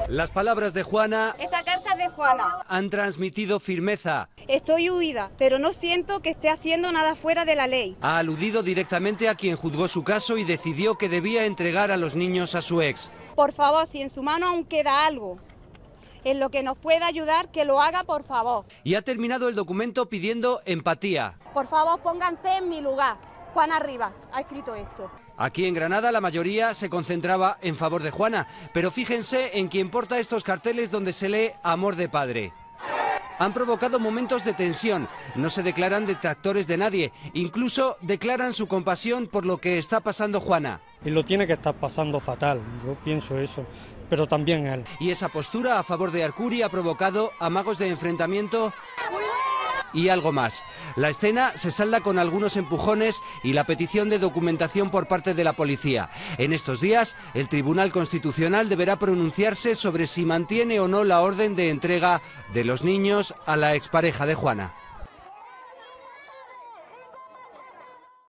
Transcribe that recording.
Las palabras de Juana. Esta carta es de Juana. Han transmitido firmeza. Estoy huida, pero no siento que esté haciendo nada fuera de la ley. Ha aludido directamente a quien juzgó su caso y decidió que debía entregar a los niños a su ex. Por favor, si en su mano aún queda algo en lo que nos pueda ayudar, que lo haga, por favor. Y ha terminado el documento pidiendo empatía. Por favor, pónganse en mi lugar. Juana Rivas ha escrito esto. Aquí en Granada la mayoría se concentraba en favor de Juana, pero fíjense en quién porta estos carteles donde se lee amor de padre. Han provocado momentos de tensión, no se declaran detractores de nadie, incluso declaran su compasión por lo que está pasando Juana. Y lo tiene que estar pasando fatal, yo pienso eso, pero también él. Y esa postura a favor de Arcuri ha provocado amagos de enfrentamiento y algo más. La escena se salda con algunos empujones y la petición de documentación por parte de la policía. En estos días, el Tribunal Constitucional deberá pronunciarse sobre si mantiene o no la orden de entrega de los niños a la expareja de Juana.